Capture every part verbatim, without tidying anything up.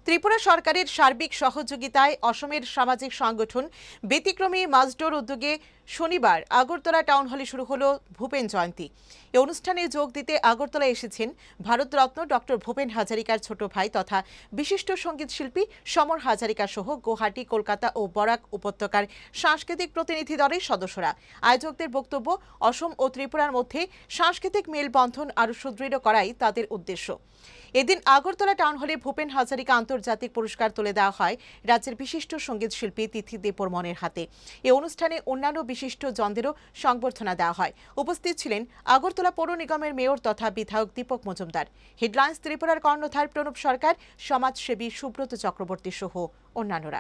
ত্রিপুরা সরকারের সার্বিক সহযোগিতায় অসমের সামাজিক সংগঠন ব্যতিক্রমী মাজডোর উদ্যোগে শনিবার আগরতলা টাউন হলে শুরু হলো ভূপেন জয়ন্তী। এই অনুষ্ঠানে যোগ দিতে আগরতলায় এসেছেন ভারতরত্ন ডক্টর ভূপেন হাজারিকার ছোট ভাই তথা বিশিষ্ট সঙ্গীত শিল্পী সমর হাজারিকা সহ গুয়াহাটি, কলকাতা ও বরাক উপত্যকার সাংস্কৃতিক প্রতিনিধি দলের সদস্যরা। আয়োজকদের বক্তব্য, অসম ও ত্রিপুরার মধ্যে সাংস্কৃতিক মেলবন্ধন আরও সুদৃঢ় করাই তাদের উদ্দেশ্য। এদিন আগরতলা টাউন হলে ভূপেন হাজারিকা আন্তর্জাতিক পুরস্কার তুলে দেওয়া হয় রাজ্যের বিশিষ্ট সঙ্গীত শিল্পী তিথি দেববর্মনের হাতে। এই অনুষ্ঠানে অন্যান্য বিশিষ্ট জনদেরও সংবর্ধনা দেওয়া হয়। উপস্থিত ছিলেন আগরতলা পৌর নিগমের মেয়র তথা বিধায়ক দীপক মজুমদার, হেডলাইন্স ত্রিপুরার কর্ণধার প্রণব সরকার, সমাজসেবী সুব্রত চক্রবর্তী সহ অন্যান্যরা।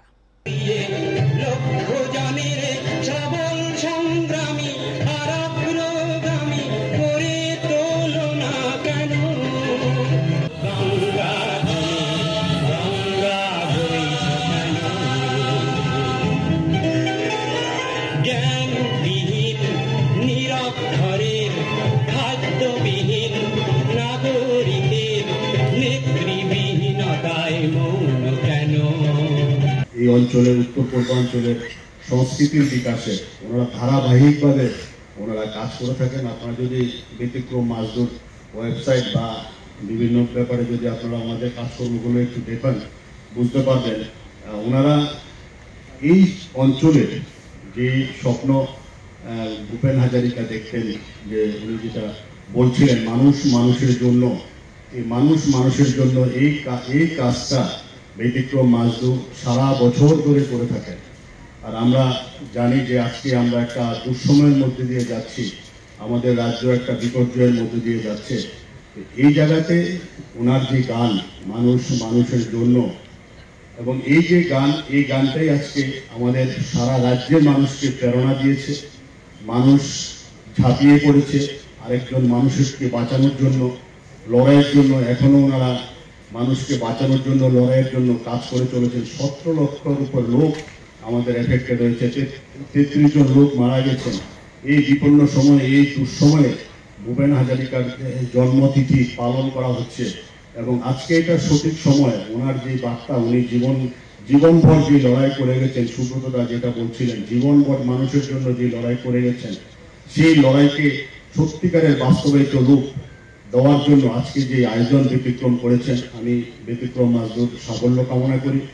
এই অঞ্চলের উত্তর পূর্বাঞ্চলের সংস্কৃতির বিকাশে ওনারা ধারাবাহিকভাবে ওনারা কাজ করে থাকেন। আপনারা যদি ব্যতিক্রম মাজডোর ওয়েবসাইট বা বিভিন্ন ব্যাপারে যদি আপনারা আমাদের কাজকর্মগুলো একটু দেখেন, বুঝতে পারবেন ওনারা এই অঞ্চলের যে স্বপ্ন ভূপেন হাজারিকা দেখতেন, যে উনি যেটা বলছিলেন মানুষ মানুষের জন্য, এই মানুষ মানুষের জন্য এই এই কাজটা ব্যতিক্রম মাজডোর সারা বছর ধরে করে থাকেন। আর আমরা জানি যে আজকে আমরা একটা দুঃসময়ের মধ্যে দিয়ে যাচ্ছি, আমাদের রাজ্য একটা বিপর্যয়ের মধ্যে দিয়ে যাচ্ছে। এই জায়গাতে ওনার যে গান মানুষ মানুষের জন্য, এবং এই যে গান, এই গানটাই আজকে আমাদের সারা রাজ্যের মানুষকে প্রেরণা দিয়েছে। মানুষ ঝাঁপিয়ে পড়েছে আরেকজন মানুষকে বাঁচানোর জন্য, লড়াইয়ের জন্য। এখনো ওনারা মানুষকে বাঁচানোর জন্য, লড়াইয়ের জন্য কাজ করে চলেছেন। সতেরো লক্ষের উপর লোক আমাদের এফেক্টেড হয়েছে, তেত্রিশ জন লোক মারা গেছেন। এই বিপন্ন সময়ে, এই দুঃসময়ে ভূপেন হাজারিকার জন্মতিথি পালন করা হচ্ছে, এবং আজকে এটা সঠিক সময়। ওনার যে বার্তা, উনি জীবন জীবনভর যে লড়াই করে গেছেন, সুব্রতদা যেটা বলছিলেন, জীবনভর মানুষের জন্য যে লড়াই করে গেছেন, সেই লড়াইকে সত্যিকারের বাস্তবায়িত রূপ দেওয়ার জন্য আজকে যে আয়োজন ব্যতিক্রম করেছেন, আমি ব্যতিক্রম মাজডোর সাফল্য কামনা করি।